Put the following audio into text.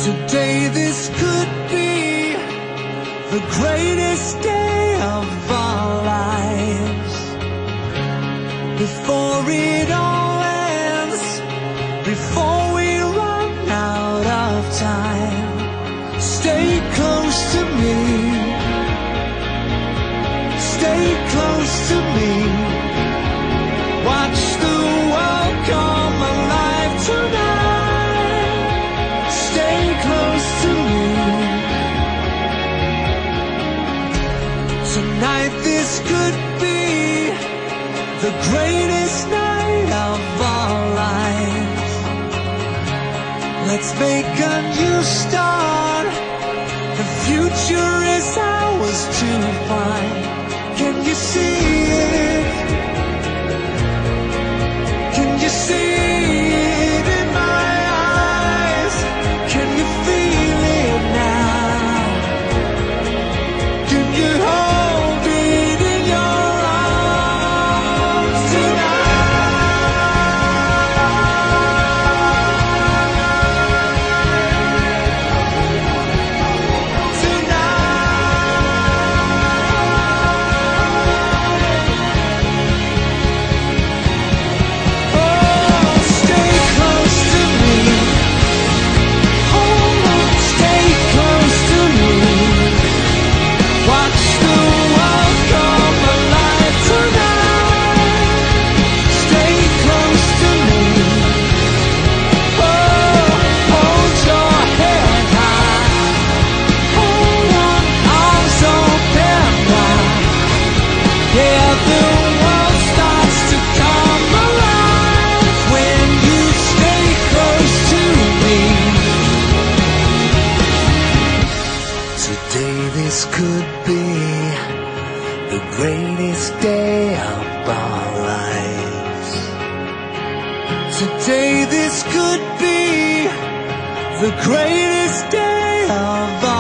Today this could be the greatest day of our lives. Before it all ends, before we run out of time, stay close to me, stay close to me. Watch the world come alive tonight. Stay close to me. Tonight this could be the greatest night of our lives. Let's make a new start. The future is ours to find. Can you see it? Can you see it in my eyes? Can you feel it now? Can you hold it in your arms this could be the greatest day of our lives. Today this could be the greatest day of our lives.